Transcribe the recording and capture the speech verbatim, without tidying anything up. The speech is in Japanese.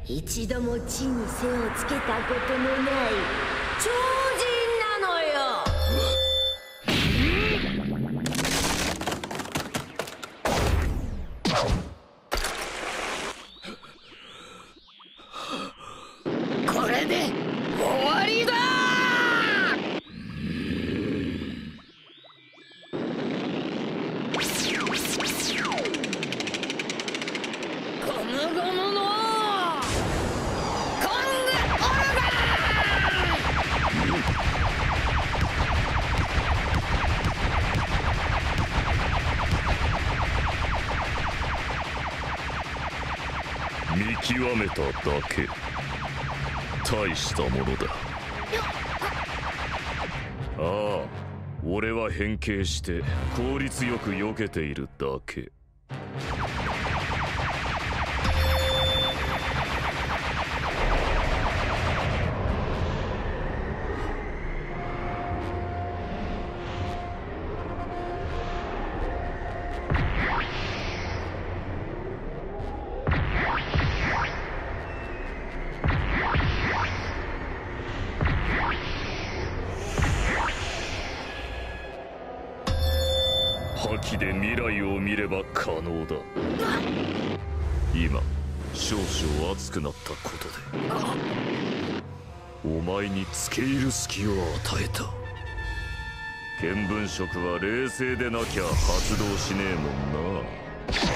一度も地に背をつけたことのない超人なのよ。これで終わりだ。ゴムゴムの見極めただけ。大したものだ。ああ、俺は変形して効率よく避けているだけ。覇気で未来を見れば可能だ。今少々熱くなったことでお前に付け入る隙を与えた。見聞色は冷静でなきゃ発動しねえもんな。